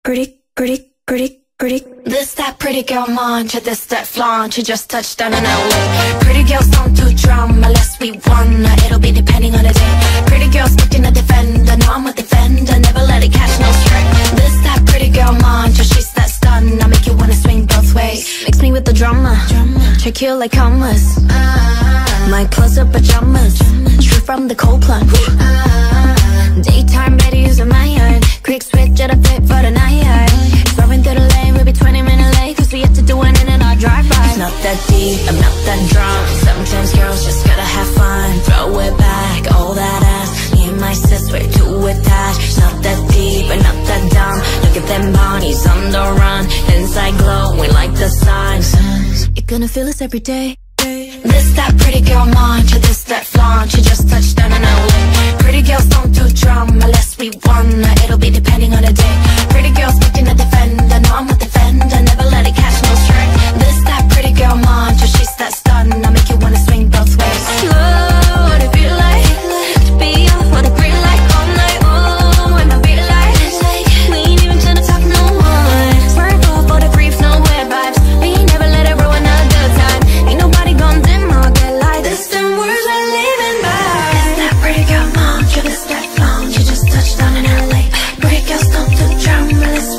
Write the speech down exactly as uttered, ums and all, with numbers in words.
pretty, pretty, pretty, pretty. This that pretty girl mantra, this that flaunt. She just touched down in L A. Pretty girls don't do drama unless we wanna. It'll be depending on the day. Pretty girls looking to defend, and I'm a defender. Never let it catch no stray. This that pretty girl mantra, she's that stun. I make you wanna swing both ways. Mix me with the drama, check you like commas. My clothes are pajamas, straight from the cold plunge. Daytime Betty's in my yard. Quick switch at a fit for the night. Swerving through the lane, we'll be twenty minutes late, cause we have to do it in our drive-by. It's not that deep, I'm not that drunk. Sometimes girls just gotta have fun. Throw it back, all that ass. Me and my sis, we're too attached. It's not that deep, and not that dumb. Look at them bodies on the run. Inside glowing like the sun. You're gonna feel us every day. This that pretty girl mantra, this that flaunt. She just touched down in L A. Pretty girls don't do drama unless we wanna. It'll be depending on the day. Pretty girls looking to defend, and I'm a defender. Never let it catch no stray. This that pretty girl mantra, she's that stun. I make you wanna swing both ways. Slow, what it feel like to be off for the green light all night. Oh, when I feel like we ain't even trying to talk no one. Swerve off for the brief, no weird vibes. We ain't never let it ruin a good time. Ain't nobody gon' dim or get like this. Them words we're living by. This that pretty girl mantra, this that flaunt. She just touched down in L A. Pretty girls don't do drama unless